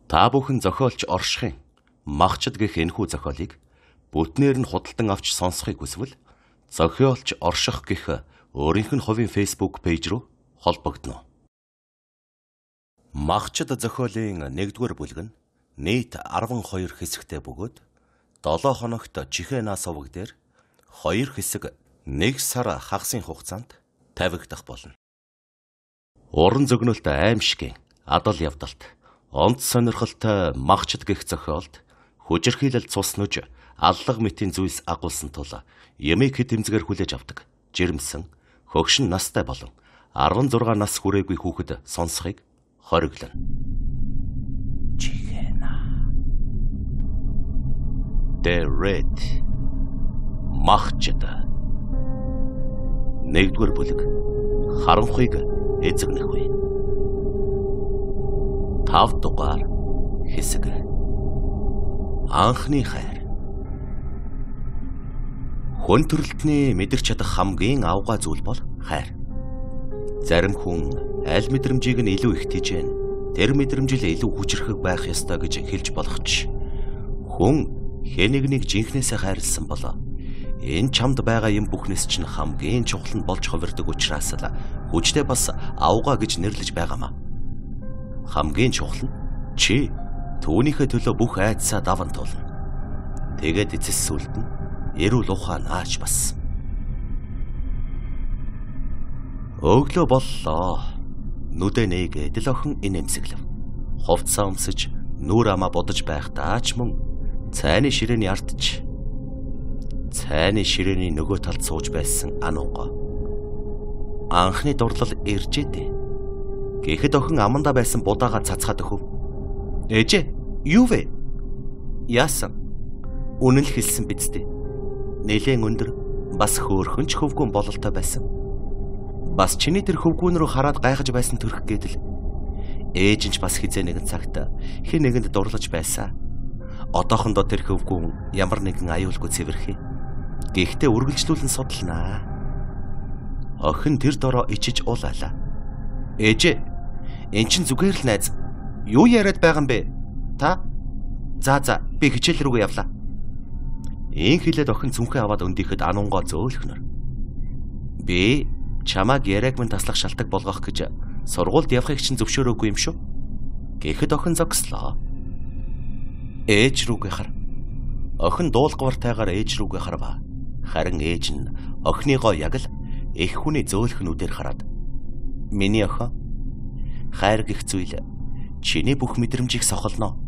Та бүхэн зохиолч Оршихын Махчид гэх энэхүү зохиолыг бүтнээр нь худалдан авч сонсохыг хүсвэл зохиолч Орших гэх өөрийнх нь хувийн Facebook пэйж рүү холбогдно. Махчид зохиолын 1-р бүлэг нь нийт 12 хэсэгтэй бөгөөд 7 хоногт чихээ нас уваг дээр 2 хэсэг 1 сар хагасын хугацаанд тавигдах болно. Уран зөгнөлт аимшигын адал явдалт онц сонирхолтой Махчид гэх зохиолд хүчирхийлэл цус нүж аллах мэтийн зүйлс агуулсан тул ямиг хэд тэмцгээр хүлээж авдаг жирэмсэн хөгшин настай болон 16 нас хүрээгүй хүүхэд сонсохыг хориглоно. The Red Махчид 1-р бүлэг харанхуйг эзэгнэх үе. 5 дугаар хэсэг. Анхны хайр. Хүн төрөлтний мэдэрч чадах хамгийн авгай зүйл бол хайр. Зарим хүн аль мэдрэмжийг нь илүү их тижээн, тэр мэдрэмжил илүү хүчрхэг байх ёстой гэж хэлж болох ч хүн хэн нэгнийг жинхнээсээ хайрлсан бол энэ чамд байгаа юм бүхнээс чинь хамгийн чухал нь болж хувирдаг учраас л хүчтэй бас авгаа гэж нэрлэж байгаамаа. Хамгийн чухал нь чи түүнийхээ төлөө бүх айдсаа даван туулна. Тэгээд эцэс сүлд нь эрүүл ухаан аач бас. Өглөө боллоо. Нүдэ нээгээд л охин инээмсэглэв. Хувцас өмсөж нүур амаа бодож байхдаа ч мөн цайны ширээний ардч цайны ширээний нөгөө талд сууж байсан Анунго. Анхны дурлал иржээ. Гэхэд охин амандаа байсан будаага цацгаад өгөв. Ээжээ, юу вэ? Яасан? Үнэн л хэлсэн биз дээ. Нэлээд өндөр, бас хөөрхөн ч хөвгүүн бололтой байсан. Бас чиний тэр хөвгүүн рүү хараад гайхаж байсан төрх гэдэл. Ээж нь ч бас хизээ нэгэн цагт хэн нэгэнд дурлаж байсан. Одоохондоо тэр хөвгүүн ямар нэгэн аюулгүй цэвэрхий. Гэхдээ үргэлжлүүлэн судалнаа. Охин тэр дороо ичиж уулаалаа. Ээжээ, эн чин зүгээр л найз. Юу яриад байгаа юм бэ? Та? За, би хичээл рүүгээ явлаа. Ийн хэлээд охин зүнхээ аваад өндийхэд Анунго зөөлхнөр. Би чамааг яриаг минь таслах шалтгаан болгох гэж сургуульд явахыг чинь зөвшөөрөөгүй юм шүү. Гэхэд охин зогслоо. Ээж рүүгээ хар. Охин дуулгавартайгаар ээж рүүгээ харва. Харин ээж нь охиныгоо яг л их хүний зөөлхнүүдээр хараад миний охин, хайр гэх зүйл чиний бүх мэдрэмжийг сохолно.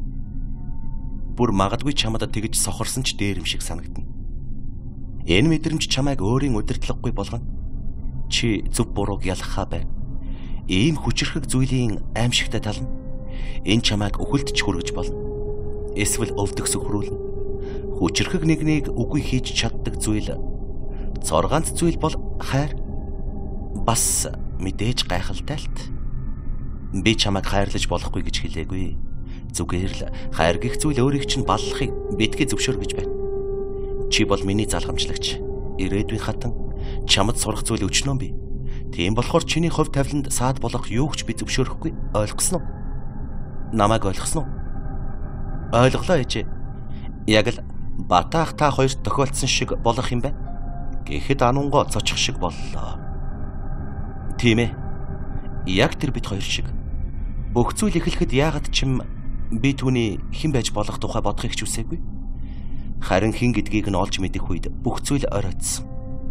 Бүр магадгүй чамд тэгж сохорсон ч дээр юм шиг санагдана. Энэ мэдрэмж чамайг өөрийн удирдлаггүй болгоно. Чи зөв бурууг ялахаа байна. Ийм хүчрхэг зүйлийн аимшигтай тал нь энэ чамайг өхөлтч хүргэж болно. Эсвэл өвдөх сөхрүүлнэ. Хүчрхэг нэгнийг үгүй хийж чаддаг зүйл. Зоргаанц зүйл бол хайр. Бас мэдээж гайхалтай л. Би чамайг хайрлаж болохгүй гэж хэлээгүй. Зүгээр л хайр гэх зүйл өөрийг чинь баллахыг битгий зөвшөөр гэж байна. Чи бол миний залгамжлагч. Ирээдүйн хатан чамд сурах зүйл өчнөө би. Тийм болохоор чиний хувь тавиланд саад болох юу ч би зөвшөөрөхгүй. Ойлгосноо? Намайг ойлгосноо? Ойлголоо ээжээ. Яг л Батаах та хоёрт тохиолдсон шиг болох юм байна. Гэхэд Анунго цочих шиг боллоо. Тийм ээ. Яг тэр бид хоёр шиг. Бүх зүйл эхлэхэд яагаад ч юм би түүний хэн байж болох тухай бодохыг ч үсээгүй. Харин хэн гэдгийг нь олж мэдэх үед бүх зүйл оройтсон.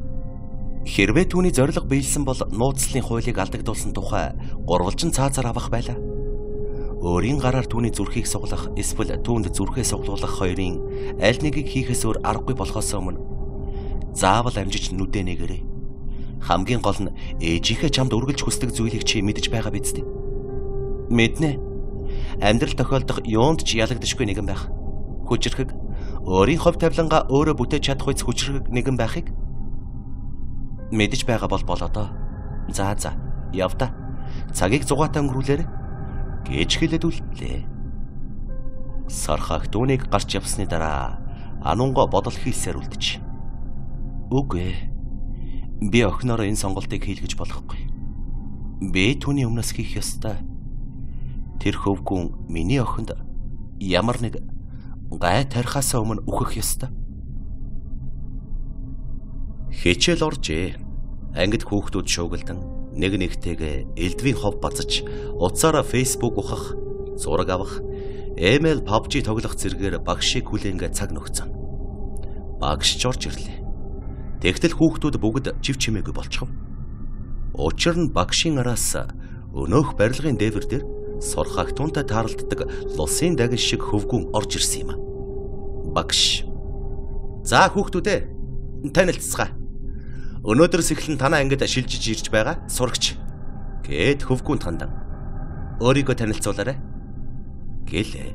Хэрвээ түүний зориг биелсэн бол нууцлалын хуулийг алдагдуулсан тухай гурвалжин цаазаар авах байлаа. Өөрийн гараар түүний зүрхийг суглах эсвэл түүнд зүрхээ суглуулах хоёрын аль нэгийг хийхээс өөр аргагүй болохоос өмнө заавал амжиж нүдэ нэгэрээ. Хамгийн гол нь ээжийнхээ чамд үргэлж хүсдэг зүйлийг чи мэдэж байгаа биз дээ. Мэднэ. Амьдрал тохиолдох юунд ч ялагдашгүй нэгэн байх. Хүчрхэг өөрийн хувь тавилангаа өөрөө бүтээж чадах үс хүчрхэг нэгэн байхыг мэдэж байгаа бол болоо. За, явда. Цагийг зугаатай өнгөрүүлээрэй гэж хэлээд үлдлээ. Сархаг түүнийг гарч явсны дараа Анунго бодол хийсээр үлдэж. Үгүй. Би охиноор энэ сонголтыг хийлгэж болохгүй. Би түүний өмнөөс хийх ёстой. Тэр хөвгүүн миний охинд ямар нэг гай тарихаасаа өмнө үхэх ёстой. Хичээл оржээ. Ангид хүүхдүүд шуугилдан нэг нэгтэйгээ элдвийн хов базаж утсаараа Facebook ухах, зураг авах, ML PUBG тоглох зэргээр багшийг хүлээнгээ цаг нөхцөн. Багш орж ирлээ. Тэгтэл хүүхдүүд бүгд жив чимээгүй болчихов. Учир нь багшийн араас өнөөх барилгын дээвэр дээр сорхагтунтай тааралддаг лусын дагиш шиг хөвгүүн орж ирсэн юм. Багш: "За хүүхдүүдээ, танилццгаа. Өнөөдрөөс эхлэн танаа ангид шилжиж ирж байгаа сурагч" гэд хөвгүүнд хандан. "Өөрийгөө танилцуулаарай" гэлээ.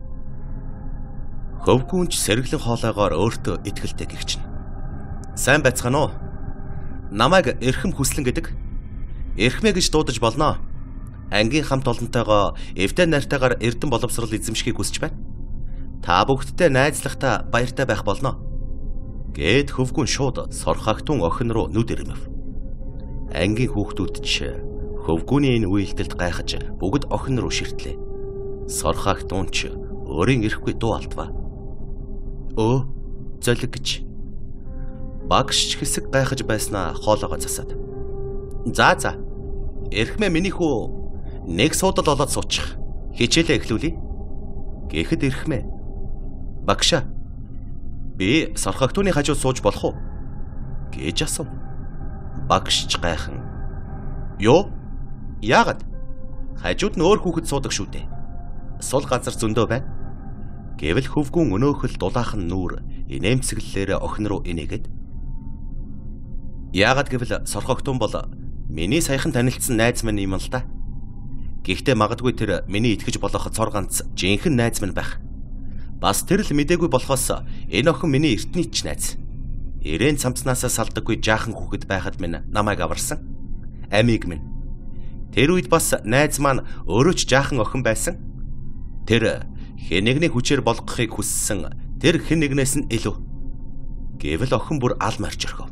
Хөвгүүнч сэргэлэн хоолойгоор өөртөө итгэлтэй гихчнэ. "Сайн байцгаана уу? Намайг Эрхэм Хүслэн гэдэг. Эрхмэ гэж дуудаж болно. Ангийн хамт олонтойгоо эвдээ найртайгаар эрдэн боловсрол эзэмшихийг хүсэж байна. Та бүгдтэй найзлахтаа баяртай байх болно" гэд хөвгүүн шууд сорхагтун охин руу нүд ирмэв. Ангийн хүүхдүүд ч хөвгүүний энэ үйлдэлд гайхаж бүгд охин руу ширтлээ. Сорхагтун ч өөрийн ирэхгүй дуу алдваа. "Өө, золиг" гэж. Багш хэсэг гайхаж байснаа хоолоогоо засаад. За, Эрхмэ миний хүү нэг суудал олоод суучих. Хичээлээ эхлүүлье" гэхэд Эрхмэ: "Багшаа, би сорхагтууны хажууд сууж болох уу?" гэж асуув. Багш ч гайхан: "Юу? Яагаад? Хажууд нь өөр хүүхэд суудаг шүү дээ. Сул газар зөндөө байна" гэвэл хөвгүүн өнөөхөл дулаахан нүүр инээмсэглэлээр охин руу инээгээд: "Яагаад гэвэл сорхогтун бол миний саяхан танилцсан найз минь юм л да. Гэхдээ магадгүй тэр миний итгэж болох цор ганц жинхэнэ найз минь байх. Бас тэр л мдээгүй болохоос энэ охин миний эртнийч найз. Ирээн цамцнаасаа салдаггүй жаахан хүүхэд байхад минь намайг аварсан. Амиг минь. Тэр үед бас найз маань өөрөө ч жаахан охин байсан. Тэр хэн нэгний хүчээр болгохыг хүссэн тэр хэн нэгнээс нь илүү" гэвэл охин бүр ал марж орхив.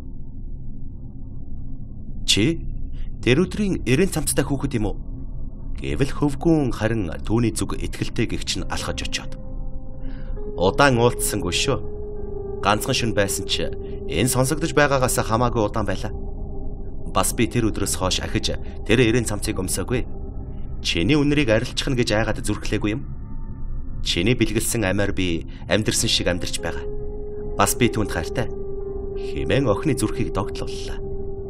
"Чи тэр өдрийн эрээн цамцтай хүүхэд юм уу?" гэвэл хөвгүүн харин түүний зүг итгэлтэй гихч нь алхаж очиод: "Удаан уулзсангүй шүү. Ганцхан шөнө байсан ч энэ сонсогдож байгаагаас хамаагүй удаан байлаа. Бас би тэр өдрөөс хойш ахиж тэр эрээн цамцыг өмсөөгүй. Чиний үнэрийг арилчихна гэж айгаад зүрхлээгүй юм. Чиний бэлгэлсэн амиар би амьдрсан шиг амьдарч байгаа. Бас би түүнд хайртай" хэмээн охины зүрхийг догтлууллаа.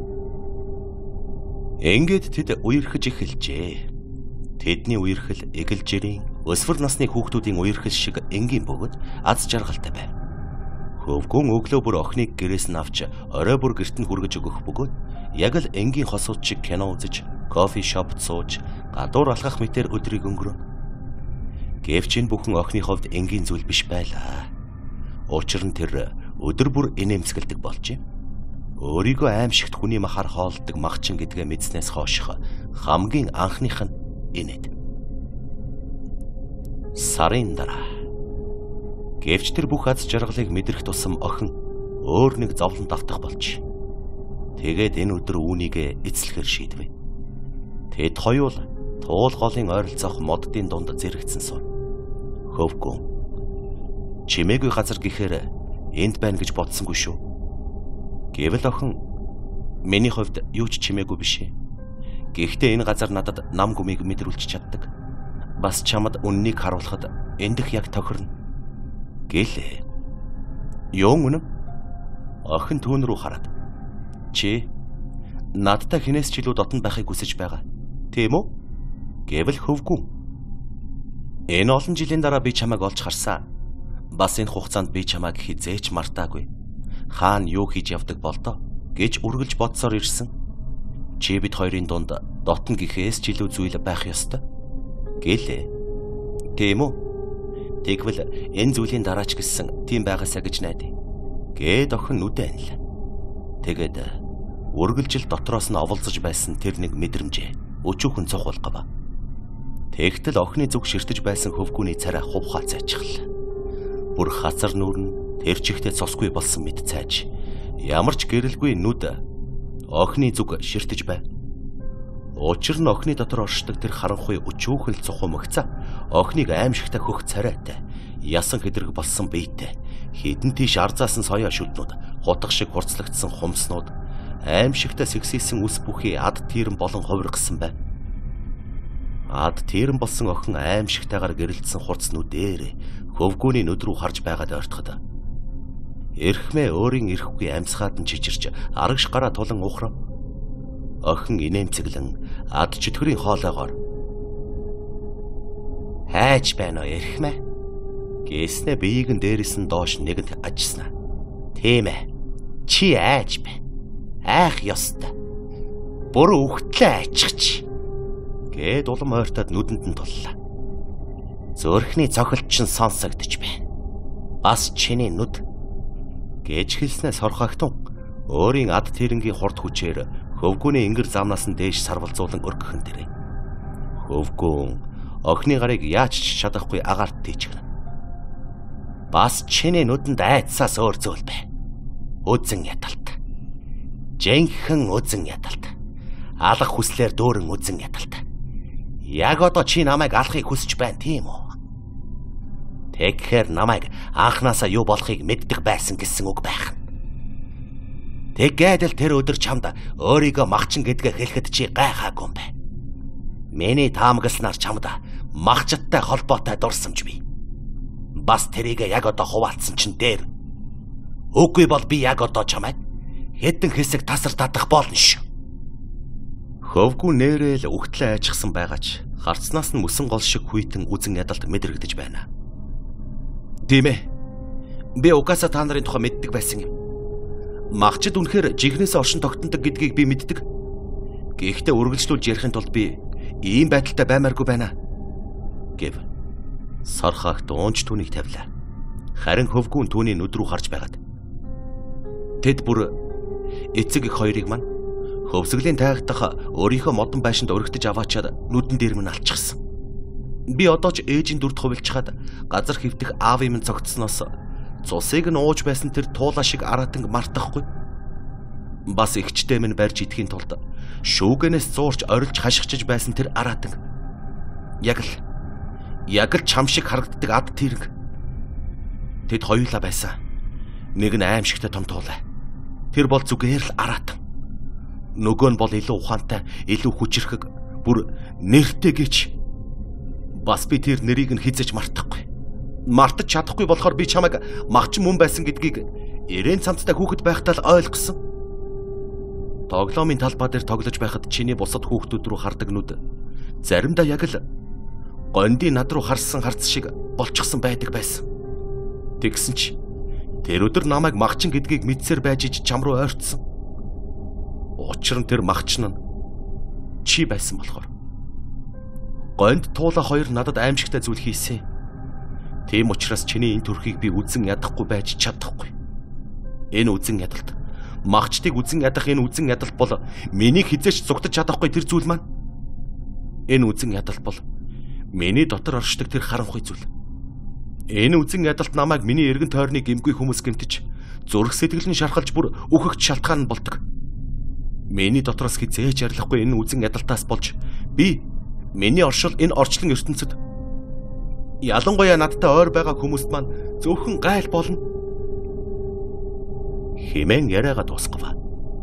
Ингээд тэд үерхэж эхэлжээ. Тэдний үерхэл эгэлжирийн өсвөр насны хүүхдүүдийн үерхэл шиг энгийн бөгөөд аз жаргалтай байв. Хөвгүүн өглөө бүр охиныг гэрээс нь авч орой бүр гэрт нь хүргэж өгөх бөгөөд яг л энгийн хосууд шиг кино үзэж, кофе шопд сууж, гадуур алхах мэтэр өдрийг өнгөрөв. Гэвч энэ бүхэн охины хувьд энгийн зүйл биш байлаа. Учир нь тэр өдөр бүр инээмсэглэдэг болж юм. Өөрийгөө аимшигт хүний махаар хоолдог махчин гэдгээ мэдснээс хойш хамгийн анхных нь инээд. Сарын дараа. Гэвч тэр бүх аз жаргалыг мэдрэх тусам охин өөр нэг зовлон давтах болж. Тэгээд энэ өдөр үүнийг эцлэхээр шийдвэ. Тэд хоёул туул голын ойролцоох моддын дунд зэрэгцэн суув. Хөвгүүн: "Чимээгүй газар гэхээр энд байна гэж бодсонгүй шүү" гэвэл охин: "Миний хувьд юу ч чимээгүй биш. Гэхдээ энэ газар надад нам гүмийг мэдрүүлж чаддаг. Бас чамд үннийг харуулхад эндх яг тохирно" гэлээ. "Юу үнэн?" Охин түүн рүү хараад: "Чи надтай хинээс ч илүү дотн байхыг хүсэж байгаа, тийм үү?" гэвэл хөвгүүн: "Энэ олон жилийн дараа би чамайг олж харсан. Бас энэ хугацаанд би чамайг хизээч мартаагүй. Хаана юу хийж явдаг болдоо гэж үргэлж бодсоор ирсэн. Чи бид хоёрын дунд дотн гэхээс ч илүү зүйл байх ёстой" гэлээ. "Тийм үү? Тэгвэл энэ зүйлийн дараа ч гэсэн тийм байгаасаа гэж найдаа" гэд охин нүдэ анил. Тэгээд үргэлжил дотроос нь оволцож байсан тэр нэг мэдрэмжээ өчүүхэн цохолгов. Тэгтэл охины зүг ширтэж байсан хөвгүүний царай хувхаа цайчихлаа. Бүр хазар нүүрн тэр чихтэй цосгүй болсон мэт цайж, ямар ч гэрэлгүй нүд охины зүг ширтэж байв. Учир нь охины дотор оршдог тэр харанхуй өчүүхэл цухам өгцөө охиныг аимшигтай хөх царайтай, ясан хэдрэг болсон биетэй, хідэн тийш арзаасан соёо шүднүүд, хутга шиг хурцлагдсан хумснууд, аимшигтай сэгсийсэн үс бүхий ад тийрэн болон хувиргасан байв. Ад тийрэн болсон охин аимшигтайгаар гэрэлтсэн хурц нүдээр хөвгүүний нүд рүү харж байгаад ойртоход эрхмээ өөрийн эрхгүй амьсгаад нь чичирч арагш гараа тулан ухрав. Охин инээмцэглэн ад чөтгөрийн хоолойгоор хайж байна уу эрхмээ гэснэ биеийг нь дээрээс нь доош нэгэнд ажснаа. Тийм ээ. Чи айж байна. Айх ёстой. Буруу үхтлээ айчихч. Гээд улам ойртоод нүдэнд нь туллаа. Зөөрхний цохилт чинь сонсогдож байна. Бас чиний нүд гэж хэлснээр сорхогтун өөрийн ад тэрэнгийн хурд хүчээр хөвгүүний ингэр замнаас нь дээш сарвалзуулан өргөхөн дэрэ. Хөвгүүн охины гарыг яаж ч чадахгүй агаарт тийчгэнэ. Бас чиний нүдэнд айцсаас өөр зүйл бай. Үзэн ядалт. Жинхэнэ үзэн ядалт. Алах хүслээр дөөрөн үзэн ядалт. Яг одоо чи намайг алахыг хүсэж байна тийм үү? Тэгэхээр намайг анхнаасаа юу болохыг мэддэг байсан гэсэн үг байх. Тэгээд л тэр өдөр чамд өөрийгөө махчин гэдгээ хэлэхэд чи гайхаагүй юм байна. Миний таамагласнаар чамд махчттай холбоотой дурсамж бий. Бас тэрийг яг одоо хуваалцсан чинь дээр. Үгүй бол би яг одоо чамайг хэдэн хэсэг тасар татах болно шүү. Хөвгүү нэрэл үхтлээ айжчихсан байгаач харцнаас нь мөсөн гол шиг хүйтэн үзэн ядалт мэдрэгдэж байна. Тийм ээ. Би угаасаа та нарын тухай мэддэг байсан юм. Махчид үнэхээр жинхнээс оршин тогтнодог гэдгийг би мэддэг. Гэхдээ үргэлжлүүлж ярихын тулд би ийм байдалтай баймааргүй байна. Гэв. Сархагт уунч түүнийг тавилаа. Харин хөвгүүн түүний нүд рүү харж байгаад. Тэд бүр эцэг их хоёрыг маань хөвсгөлийн тайгдах өөрийнхөө модон байшинд өргөтөж аваачаад нүдэн дээр минь алчихсан. Би одоо ч ээжийн дүрд хувилчаад газар хөвтөх аав юм цогцсноос цусыг нь ууж байсан тэр туулаа шиг аратанг мартахгүй. Бас ихчтэй минь барьж идэхийн тулд шүүгэнээс зуурч орилж хашгичж байсан тэр аратанг. Яг л чам шиг харагддаг ад тэрэг. Тэд хоёулаа байсан. Нэг нь аимшигтай том туулаа. Тэр бол зүгээр л аратан. Нөгөө нь бол илүү ухаантай, илүү хүчрэхэг, бүр нэртэй гэж. Бас би тэр нэрийг нь хизэж мартахгүй. Мартаж чадахгүй болохоор би чамайг махчин мөн байсан гэдгийг эрээн цамцтай хүүхэд байхдаа л ойлгосон. Тоглоомын талбай дээр тоглож байхад чиний бусад хүүхдүүд рүү хардаг нүд заримдаа яг л гонди над руу харсан харц шиг болчихсон байдаг байсан. Тэгсэн чи тэр өдөр намайг махчин гэдгийг мэдсээр байж ич чам руу ойртсон. Учир нь тэр махчин нь чи байсан болохоор. Гонд туула хоёр надад аимшигтай зүйл хийсэн. Тийм учраас чиний энэ төрхийг би үзэн ядахгүй байж чадахгүй. Энэ үзэн ядалт, махчдыг үзэн ядах энэ үзэн ядалт бол миний хизээч зугтаж чадахгүй тэр зүйл маань. Энэ үзэн ядалт бол миний дотор оршдог тэр харанхуй зүйл. Энэ үзэн ядалт намайг миний эргэн тойрны гэмгүй хүмүүс гэмтэж, зүрх сэтгэл нь шархалж бүр үхэгч шалтгаан нь болдог. Миний дотроос хизээч арилахгүй энэ үзэн ядалтаас болж би миний оршил энэ орчлон ертөнцид ялангуяа надтай ойр байгаа хүмүүст маань зөвхөн гайл болно. Хэмээн яриагаа дуусгав.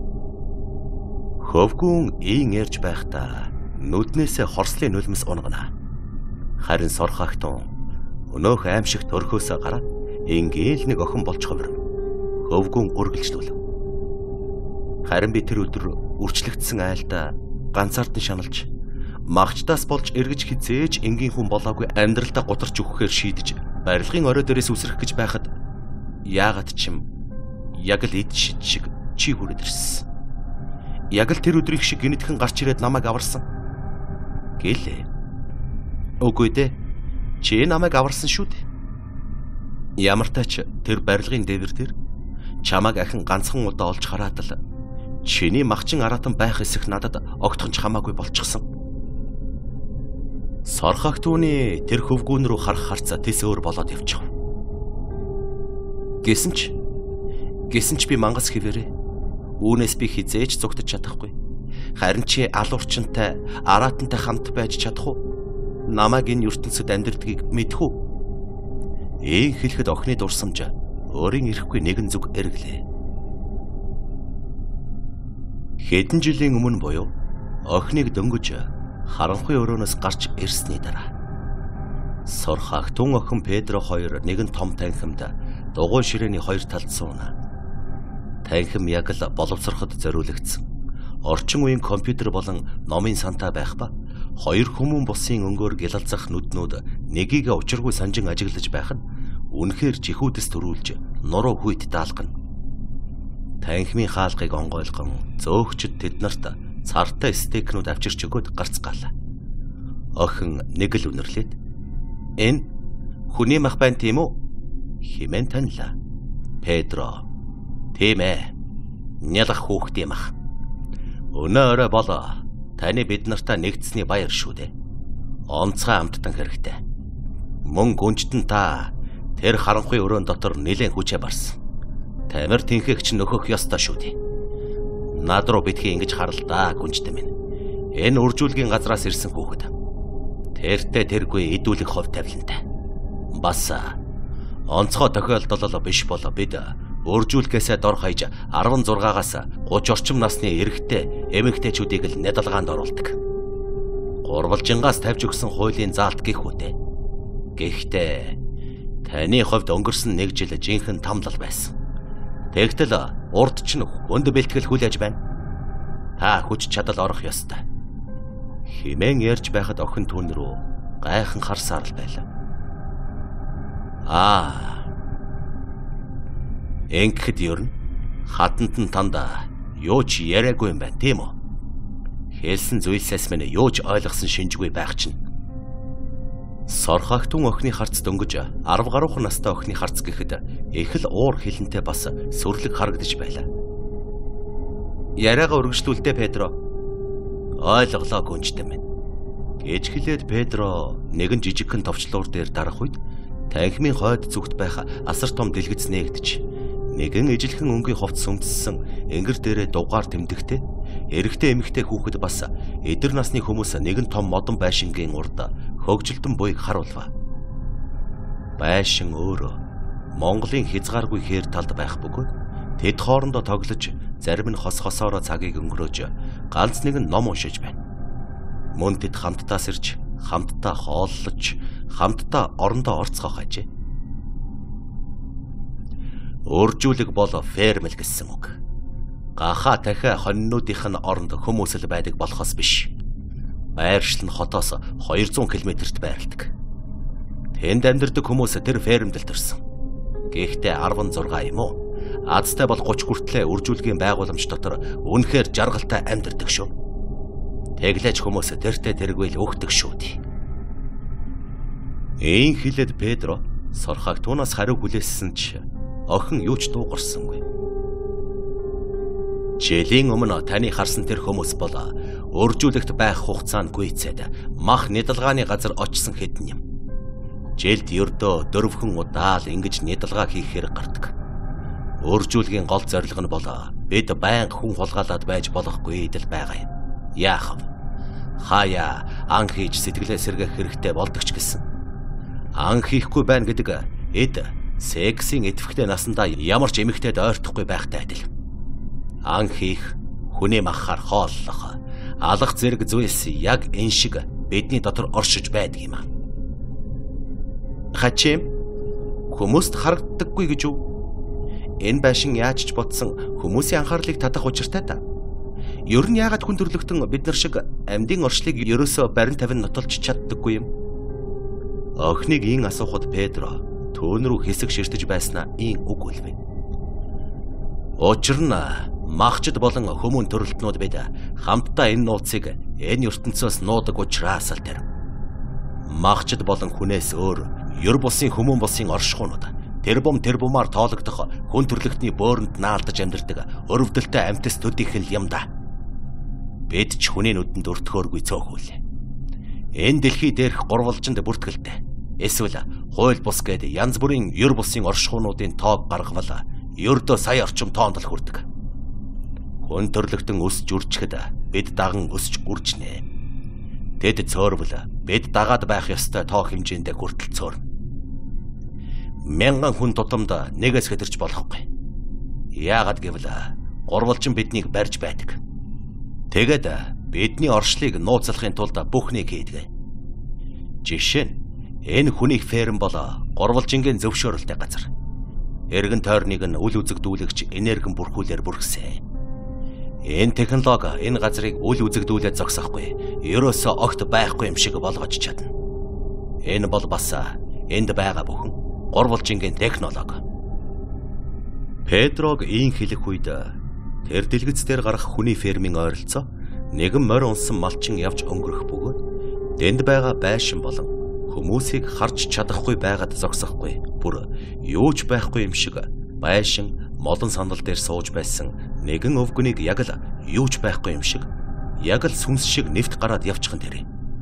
Хөвгүүн ийн ярьж байхдаа нүднээсээ хорслын нулимс унгана. Харин сорхагтун өнөөх аимшиг төрхөөсөө гараад ингээл нэг охин болж хувирв. Хөвгүүн үргэлжлүүлв. Харин би тэр өдөр үрчлэгдсэн айлдаа ганцаардан шаналж махчтаас болж эргэж хизээж энгийн хүн болоогүй амьдралдаа гутарч өгөхээр шийдэж барилгын орой дээрээс үсрэх гэж байхад яагаад чим яг л эд шид шиг чи хүрээд ирсэн. Яг л тэр өдрийг шиг гинэтхэн гарч ирээд намайг аварсан. Гэлээ. Үгүй дээ. Чи намайг аварсан шүү дээ. Ямар тач тэр барилгын дээвэр дээр чамайг ахин ганцхан удаа олж хараад л чиний махчин аратан байх эсэх надад огтхонч хамаагүй болчихсон. Сорхогтууны тэр хөвгүүн рүү харах харцаа тэс өөр болоод явчих. Гэсэн ч би мангас хэвээрээ. Үүнээс би хизээж зугтаж чадахгүй. Харин чи алуурчинтай, аратантай хамт байж чадах уу? намайг энэ ертөнцид амьдрдгийг мэдэх үү? Ийм хэлэхэд охины дурсамж өөрийн ирэхгүй нэгэн зүг эргэлээ. Хэдэн жилийн өмнө буюу охиныг дөнгөж харанхуй өрөөнөөс гарч ирсний дараа Сорхагтун охин Педро хоёр нэгэн том танхимд дугуй ширээний хоёр талд сууна. Танхим яг л боловсроход зориулагдсан. Орчин үеийн компьютер болон номын сантай байх ба хоёр хүмүүн бусын өнгөөр гялалзах нүднүүд нэгийг учиргүй санжин ажиглаж байх нь үнэхээр жихүүдс төрүүлж нуруу хүйт даалгана. Танхимын хаалгыг онгойлгон зөөгчд тэднэрт цартай стейкнүүд авчирч өгөөд гарцгаалаа. Охин нэг л үнэрлээд "Энэ хүний мах байна тийм үү?" хэмээн танилаа. "Педро. Тийм ээ. Нялх хүүхдийн мах. Өнөө орой болоо. Таны бид нартай нэгдсэний баяр шүү дээ. Онцгой амттан хэрэгтэй. Мөн гүнжтэн та тэр харанхуй өрөөнд дотор нэлээд хүчээ барсан. Тамир тэнхэгч нөхөх ёстой шүү дээ. Над руу битгий ингэж харалдаа гүнжтэн минь. Энэ үржүүлгийн газраас ирсэн хүүхэд. Тэртээ тэргүй идүүлэх хов тавилантай. Бас онцгой тохиолдол биш болоо бид үржүүлгээсээ дор хаяж 16-аас 30 орчим насны эрэгтэй эмэгтэйчүүдийг л нядалгаанд оруулдаг. Гурвалжингаас тавьж өгсөн хуулийн заалт гэх үтэй. Гэхдээ таны хувьд өнгөрсөн 1 жил жинхэнэ тамлал байсан. Тэгтэл урд ч хүнд бэлтгэл хүлээж байна. Та хүч чадал орох ёстой." Химэн ярьж байхад охин түүн рүү гайхан харсаар л байлаа. Ингэхэд ер нь хатанд нь танда юу ч яриаггүй юм байна тийм үү? Хэлсэн зүйлсээс минь юу ч ойлгосон шинжгүй байх чинь. Сорхагтун охины харц дөнгөж 10 гаруйхан настай охины харц гэхэд их л уур хилэнтэй бас сүрлэг харагдаж байлаа. "Яриагаа үргэлжлүүлдэ Педро. Ойлголоо гүнжтэн минь." гэж хэлээд Педро нэгэн жижигхэн товчлуур дээр дарах үед танхимын хойд зүгт байх асар том дэлгэц нээгдэж нэгэн ижилхэн өнгийн хувцс өмссөн энгэр дээрээ дугаар тэмдэгтэй эрэгтэй эмэгтэй хүүхэд бас эдэр насны хүмүүс нэгэн том модон байшингийн урд хөгжилтөн буйг харуулва. Байшин өөрөө Монголын хязгааргүй хээр талд байх бөгөөд тэд хоорондоо тоглож зарим нь хос хосоороо цагийг өнгөрөөж ганц нэгэн ном уншиж байна. Мөн тэд хамтдаа сэрж, хамтдаа хооллож, хамтдаа орондоо орцгоох ажээ. Үржүүлэг бол фермэл гэсэн үг. Гахаа дахиа хонинуудынх нь оронд хүмүүс л байдаг болохоос биш. Байршил нь хотоос 200 км-т байрладаг. Тэнд амьдардаг хүмүүс тэр фермд л төрсөн. Гэхдээ 16 юм уу? Азтай бол 30 хүртлээр үржүүлгийн байгууламж дотор үнэхээр жаргалтай амьдардаг шүү. Тэглэж хүмүүс тэртээ тэргүй л өгдөг шүү дээ. Ийн хэлээд Педро Сорхагтунаас хариу хүлээсэн ч охин юу ч дуугарсангүй. Жилийн өмнө таны харсан тэр хүмүүс бол үржүүлэгт байх хугацаанд гүйцээд мах нядалгааны газар очсон хэдэн юм. Жилд ердөө 4 удаа л ингэж нядалгаа хийх хэрэг гардаг. Үржүүлгийн гол зорилго нь бол бид байнга хүн хулгайлаад байж болохгүй идэл байгаа юм. Яах вэ? Хаяа ан хийж сэтгэлээ сэргээх хэрэгтэй болдог ч гэсэн. Ан хийхгүй байна гэдэг эд сексийн идэвхтэй насандаа ямар ч эмэгтэйд ойртохгүй байхтай адил. Ан хийх, хүний махаар хооллох, алах зэрэг зүйлс яг энэ шиг бидний дотор оршиж байдаг юм аа. Хачим хүмүүст харагддаггүй гэж үү? Энэ байшин яаж ч ботсон хүмүүсийн анхаарлыг татах учиртай та. Ер нь яагаад хүн төрлөختөн бид нар шиг амьдын оршлыг ерөөсөө барин тавин нотолж чаддаггүй юм? Охиныг ийн асуухад Педро түүн рүү хэсэг ширтэж байснаа ийн үг үлвэ. Учир нь махчд болон хүмүүн төрөлтнүүд бид хамтдаа энэ нууцыг энэ ертөнцөөс нуудаг учраас л тэр. Махчд болон хүнээс өөр ер бусын хүмүүн бусын оршихуунууд тэр бумаар тоологдох хүн төрлөختний бөөрөнд наалдаж амьдардаг өрөвдөлтэй амьтас төдийх нь юм да. Бид ч хүний нүдэнд өртгөөргүй цөөхөл. Энэ дэлхий дээрх гурвалжинд бүртгэлтэй. Эсвэл хууль бус гээд янз бүрийн ер бусын оршихуунуудын тоог гаргавал ердөө сая орчим тоонд л хүрдэг. Хүн төрлөختөн өсч үржихэд бид даган өсч үржнэ. Тэд цөөрвөл бид дагаад байх ёстой тоо хэмжээндээ хүртэл цөөрнө. 1000 хүн тутамд нэгээс хэтэрч болохгүй. Яагаад гэвэл гурвалжин биднийг барьж байдаг. Тэгэд бидний оршлыг нууцлахын тулд бүхнийг хийдэг. Жишээ нь энэ хүнийг ферм бол гурвалжингийн зөвшөөрөлтэй газар. Эргэн тойрныг нь үл үзэгдүүлэгч энерги бүрхүүлээр бүрхсэн. Энэ технологи энэ газрыг үл үзэгдүүлээд зогсохгүй. Ерөөсөө огт байхгүй юм шиг болгож чадна. Энэ бол бас энд байгаа бүхэн гурвалжингийн технологи. Петрог ийн хэлэх үед тэр дэлгэц дээр гарах хүний фермийн ойролцоо нэгэн морь унсан малчин явж өнгөрөх бөгөөд дэнд байгаа байшин болон хүмүүсийг харж чадахгүй байгаад зогсохгүй. Бүр юу ч байхгүй юм шиг байшин молон сандал дээр сууж байсан нэгэн өвгөнийг яг л юу ч байхгүй юм шиг яг л сүнс шиг нэвт гараад явчихан тэрэ.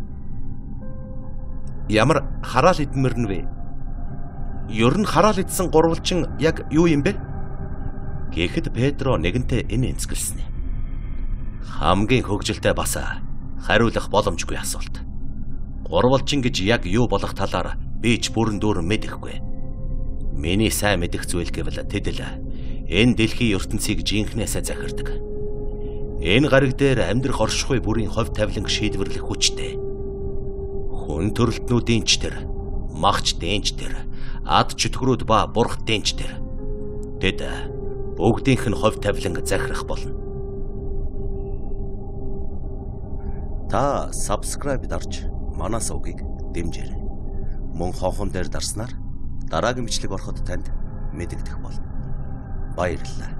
Ямар хараал идмэр нь вэ? Ер нь хараал идсэн гурвалжин яг юу юм бэ? Гэхэд Петро нэгэнтээ энэ энцгэлсэн. Хамгийн хөгжилтэй бас хариулах боломжгүй асуулт. Гурвалжин гэж яг юу болох талаар би ч бүрэн дүүрэн мэдэхгүй. Миний сайн мэдэх зүйл гэвэл тэд л энэ дэлхийн ертөнцийг жинхнээсээ захирдаг. Энэ гариг дээр амьдрах оршихуй бүрийн хувь тавиланг шийдвэрлэх хүчтэй. Хүн төрөлтнүүдийн ч тэр, магч дэнч тэр, ад чөтгөрүүд ба бурхт дэнч тэр. Тэд бүгдийнх нь хувь тавиланг захирах болно. Та subscribe дарж манай сувгийг дэмжээрэй. Мөн хонхон дээр дарснаар дараагийн бичлэг ороход танд мэдэгдэх болно. Баярлалаа.